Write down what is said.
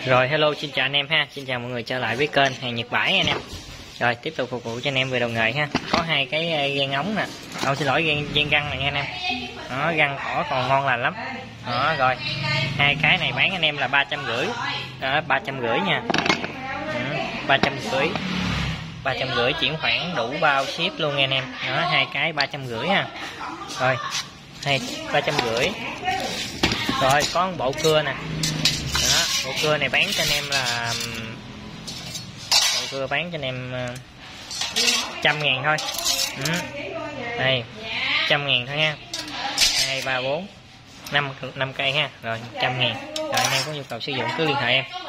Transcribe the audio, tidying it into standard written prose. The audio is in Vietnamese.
Rồi hello, xin chào anh em ha, xin chào mọi người trở lại với kênh hàng Nhật Bãi anh em. Rồi tiếp tục phục vụ cho anh em về đầu nghề ha. Có hai cái gan ống nè, xin lỗi, gan găng này nha anh em. Đó, găng cỏ còn ngon lành lắm. Đó rồi, hai cái này bán anh em là 350. Đó, 350 nha. 350. 350 chuyển khoản đủ bao ship luôn nha anh em. Đó, hai cái 350 ha. Rồi, 350. Rồi có một bộ cưa nè. Đó, bộ cưa này bán cho anh em là bộ cưa bán cho anh em 100.000 thôi. Đây 100.000 thôi ha. 2, 3, 4 5 cây ha. Rồi 100.000. Rồi anh em có nhu cầu sử dụng cứ liên hệ em.